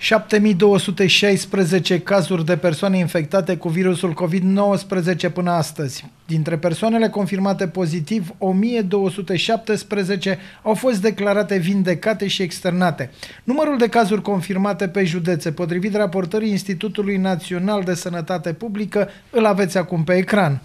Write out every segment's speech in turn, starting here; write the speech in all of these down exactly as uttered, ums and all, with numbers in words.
șapte mii două sute șaisprezece cazuri de persoane infectate cu virusul COVID nouăsprezece până astăzi. Dintre persoanele confirmate pozitiv, o mie două sute șaptesprezece au fost declarate vindecate și externate. Numărul de cazuri confirmate pe județe, potrivit raportării Institutului Național de Sănătate Publică, îl aveți acum pe ecran.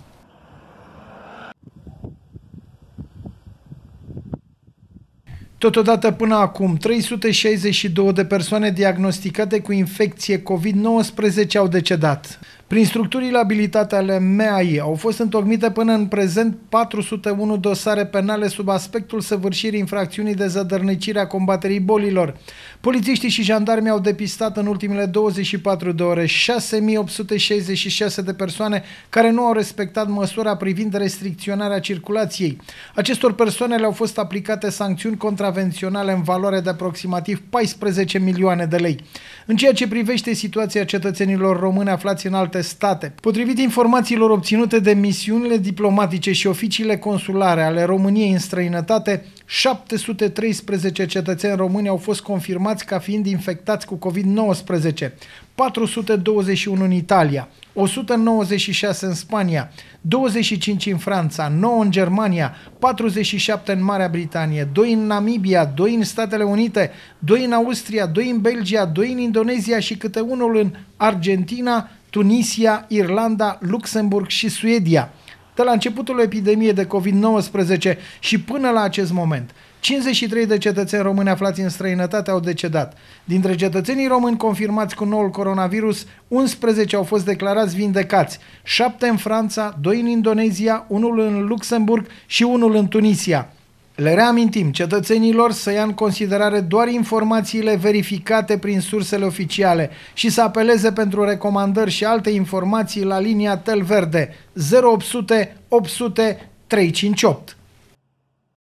Totodată, până acum, trei sute șaizeci și două de persoane diagnosticate cu infecție COVID nouăsprezece au decedat. Prin structurile abilitate ale M A I au fost întocmite până în prezent patru sute unu dosare penale sub aspectul săvârșirii infracțiunii de zădărnicire a combaterii bolilor. Polițiștii și jandarmii au depistat în ultimele douăzeci și patru de ore șase mii opt sute șaizeci și șase de persoane care nu au respectat măsura privind restricționarea circulației. Acestor persoane le-au fost aplicate sancțiuni contravenționale în valoare de aproximativ paisprezece milioane de lei. În ceea ce privește situația cetățenilor români aflați în alte state, potrivit informațiilor obținute de misiunile diplomatice și oficiile consulare ale României în străinătate, șapte sute treisprezece cetățeni români au fost confirmați ca fiind infectați cu COVID nouăsprezece, patru sute douăzeci și unu în Italia, o sută nouăzeci și șase în Spania, douăzeci și cinci în Franța, nouă în Germania, patruzeci și șapte în Marea Britanie, doi în Namibia, doi în Statele Unite, doi în Austria, doi în Belgia, doi în Indonezia și câte unul în Argentina, Tunisia, Irlanda, Luxemburg și Suedia. De la începutul epidemiei de COVID nouăsprezece și până la acest moment, cincizeci și trei de cetățeni români aflați în străinătate au decedat. Dintre cetățenii români confirmați cu noul coronavirus, unsprezece au fost declarați vindecați, șapte în Franța, doi în Indonezia, unul în Luxemburg și unul în Tunisia. Le reamintim cetățenilor să ia în considerare doar informațiile verificate prin sursele oficiale și să apeleze pentru recomandări și alte informații la linia Tel Verde zero opt sute opt sute trei cinci opt.